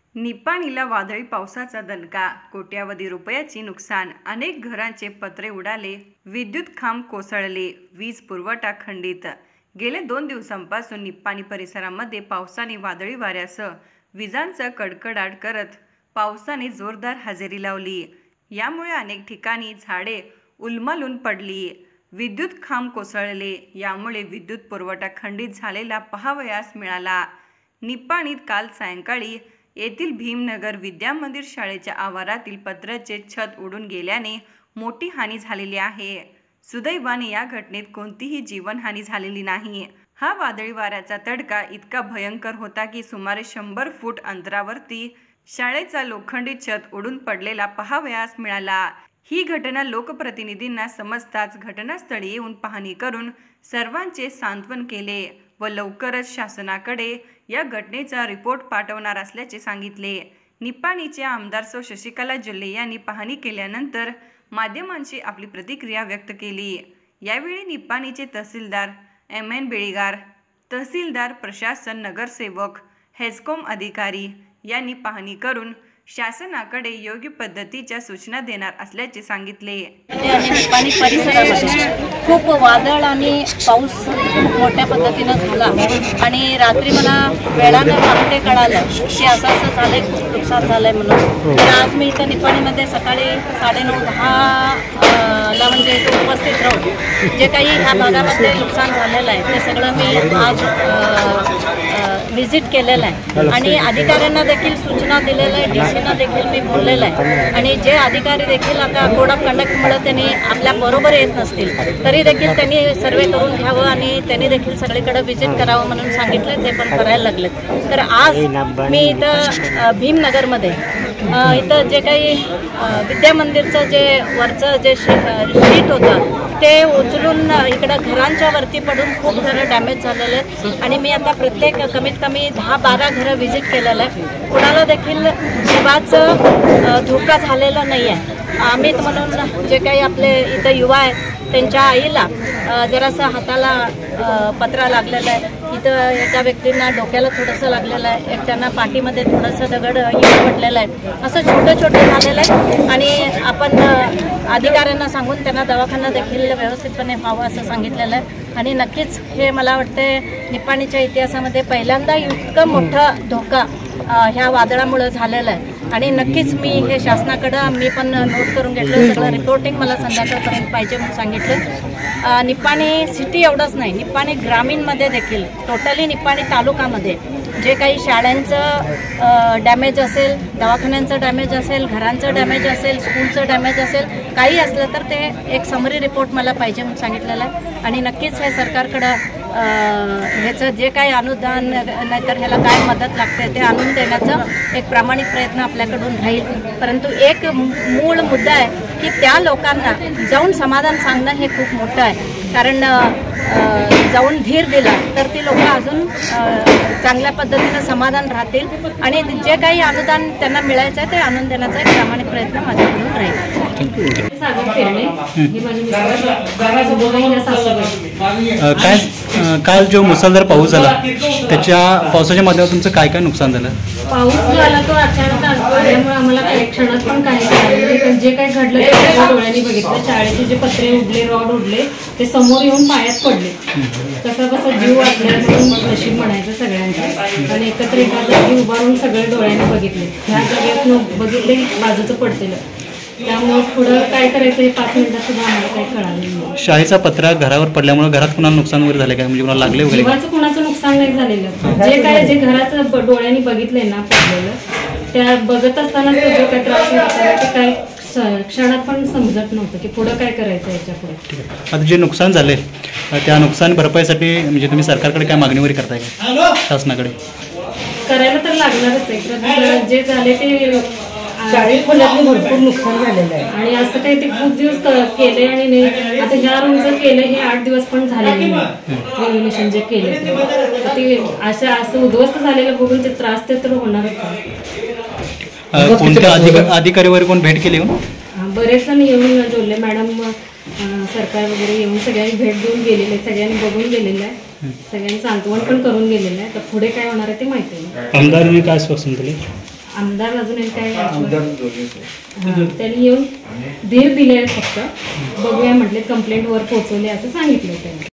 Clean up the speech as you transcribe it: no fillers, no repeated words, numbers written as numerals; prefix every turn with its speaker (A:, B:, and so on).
A: निपाणीला वादळी पावसाचा दणका, कोट्यावधी रुपयाची नुकसान, अनेक घरांचे पत्रे उडाले, विद्युत खांब कोसळले, वीज पुरवठा खंडित। गेल्या 2 दिवसांपासून निपाणी परिसरामध्ये पावसाने वादळी वाऱ्यासह विजांचा कडकडाट करत पावसाने जोरदार हजेरी लावली। यामुळे अनेक ठिकाणी झाडे उन्मळून पडली, विद्युत खांब कोसळले, यामुळे विद्युत पुरवठा खंडित झालेला पाहावयास मिळाला। निपाणीत काल सायंकाळी येथील भीमनगर विद्यामंदिर शाळेच्या आवारातील पत्र्याचे छत उडून गेल्याने मोठी हानी झालेली आहे। सुदैवाने या घटनेत कोणतीही जीवनहानी झालेली नाही। हा वादळी वाऱ्याचा तडका इतका भयंकर होता की सुमारे 100 फूट अंतरावरती शाळेचा लोखंडी छत उडून पडलेला पाहावयास मिळाला। ही घटना लोकप्रतिनिधींना समजताच घटनास्थळी येऊन पाहणी करून सर्वांचे सांत्वन केले व लवकरच शासनाकडे या घटनेचा रिपोर्ट पाठवणार असल्याचे सांगितले। निपाणीचे आमदार सौ शशिकला जोल्ले यांनी पाहणी केल्यानंतर माध्यमांशी आपली प्रतिक्रिया व्यक्त केली। यावेळी निपाणीचे तहसीलदार MN बेळीगार, तहसीलदार, प्रशासन, नगरसेवक, हेस्कॉम अधिकारी यांनी पाहणी करून शासनाकडे योग्य पद्धतीच्या सूचना देणार असल्याचे सांगितले।
B: निपाणी परिसरामध्ये खूप वादळ आणि पाऊस मोठ्या पद्धतीने झाला आणि रात्री मला वेळाने पहाटे कळालं की असं झालंय, खूप नुकसान झालंय म्हणून। तर आज मी इथं निपाणीमध्ये सकाळी 9:30-10 ला म्हणजे इथे उपस्थित राहून जे काही ह्या भागामध्ये नुकसान झालेलं आहे ते सगळं मी आज व्हिजिट केलेलं आहे आणि अधिकाऱ्यांना देखील सूचना दिलेल्या आहे, DCना देखील मी बोललेलं आहे। आणि जे अधिकारी देखील आता कोड ऑफ कंडक्टमुळे त्यांनी आपल्या बरोबर येत नसतील तरी देखील त्यांनी सर्वे करून घ्यावं आणि त्यांनी देखील सगळीकडे व्हिजिट करावं म्हणून सांगितलं, ते पण करायला लागलेत। तर आज मी इथं भीमनगरमध्ये इथं जे काही विद्यामंदिरचं जे वरचं जे शीट होतं ते उचलून इकडं घरांच्या वरती पडून खूप घरं डॅमेज झालेले आहेत आणि मी आता प्रत्येक कमीत कमी 10-12 घरं व्हिजिट केलेलं आहे। कुणाला देखील जीवाचं धोका झालेला नाही आहे। अमित म्हणून जे काही आपले इथं युवा आहेत त्यांच्या आईला जरासं हाताला पत्रा लागलेला आहे, इथं एका व्यक्तींना डोक्याला थोडंसं लागलेलं आहे, एकट्यांना पाठीमध्ये थोडंसं दगड पडलेलं आहे। असं छोटं झालेलं आहे आणि आपण अधिकाऱ्यांना सांगून त्यांना दवाखाना देखील व्यवस्थितपणे व्हावं असं सांगितलेलं आहे। आणि नक्कीच हे मला वाटते निपाणीच्या इतिहासामध्ये पहिल्यांदा इतकं मोठं धोका ह्या वादळामुळे झालेलं आहे आणि नक्कीच मी हे शासनाकडं मी पण नोट करून घेतलं, सगळं रिपोर्टिंग मला संध्याकाळपर्यंत पाहिजे म्हणून सांगितलं। निपाणी सिटी एवढंच नाही, निपाणी ग्रामीणमध्ये देखील टोटली निपाणी तालुकामध्ये जे काही शाळांचं डॅमेज असेल, दवाखान्यांचं डॅमेज असेल, घरांचं डॅमेज असेल, स्कूलचं डॅमेज असेल, काही असलं तर ते एक समरी रिपोर्ट मला पाहिजे म्हणून सांगितलेलं आहे। आणि नक्कीच हे सरकारकडं ह्याचं जे काही अनुदान नाहीतर ह्याला काय मदत लागते ते आणून देण्याचं एक प्रामाणिक प्रयत्न आपल्याकडून राहील। परंतु एक मूळ मुद्दा आहे की त्या लोकांना जाऊन समाधान सांगणं हे खूप मोठं आहे, कारण जाऊन धीर दिला तर ती लोक अजून चांगल्या पद्धतीनं समाधान राहतील आणि जे काही अनुदान त्यांना मिळायचं आहे ते आणून देण्याचा एक प्रामाणिक प्रयत्न माझ्याकडून राहील।
C: काल जो मुसळधार पाऊस झाला त्याच्या पावसाच्या माध्यमातून तुमचं काय काय नुकसान झालं?
D: पाऊस झाला तो अचानक आल्यामुळे आम्हाला काही क्षणात पण काही कळलं, जे काही घडलं ते डोळ्यांनी बघितलं। शाळेचे जे पत्रे उडले, रॉड उडले, ते समोर येऊन पायात पडले। कसं जीव वाचला म्हणून नशीब म्हणायचं सगळ्यांचं आणि एकत्र एका जागी उभारून सगळे डोळ्यांनी बघितले, ह्या जागेत बघितले बाजूचं पडलेलं, त्यामुळे पुढं काय करायचं हे 5 मिनिटात सुद्धा आम्हाला काही कळालं नाही।
C: शाळेचा पत्रा घरावर पडल्यामुळे घरात कुणाला नुकसान वगैरे झालं काय, म्हणजे कुणाला लागले वगैरे?
D: जीवाचं कुणाचं नुकसान नाही झालेलं, जे घराचं डोळ्यांनी बघितलंय ना पडलेलं, त्या बघत असतानाच जो काय त्रास होता ते काय क्षणात पण समजत नव्हतं की पुढं काय करायचं याच्या पुढे।
C: आता जे नुकसान झाले त्या नुकसान भरपाईसाठी म्हणजे तुम्ही सरकारकडे काय मागणी वगैरे करताय का शासनाकडे?
D: करायला तर लागणारच आहे, जे झाले ते
E: शाळेत खोल्यातलं भरपूर नुकसान झालेलं आहे
D: आणि असं काही ते खूप दिवस केले आणि नाही आता ह्या रूमचं केलं हे 8 दिवस पण झाले नाही, रेनोव्हेशन जे केले ते असं उद्ध्वस्त झालेलं बघून ते त्रास ते तर होणारच आहे।
C: कोणत्या अधिकारी वगैरे कोण भेट केली?
D: बरेच जण येऊन जोल्ले मॅडम, सरकार वगैरे येऊन सगळ्यांनी भेट देऊन गेलेले, सगळ्यांनी बघून गेलेलं आहे, सगळ्यांनी सांत्वन पण करून गेलेलं आहे। तर पुढे काय होणार आहे ते माहिती नाही।
C: आमदारांनी काय आश्वासन दिले?
D: आमदार अजून काय त्यांनी येऊन धीर दिले फक्त बघूया म्हटले कंप्लेंट वर पोहोचवले असं सांगितलं त्यांनी.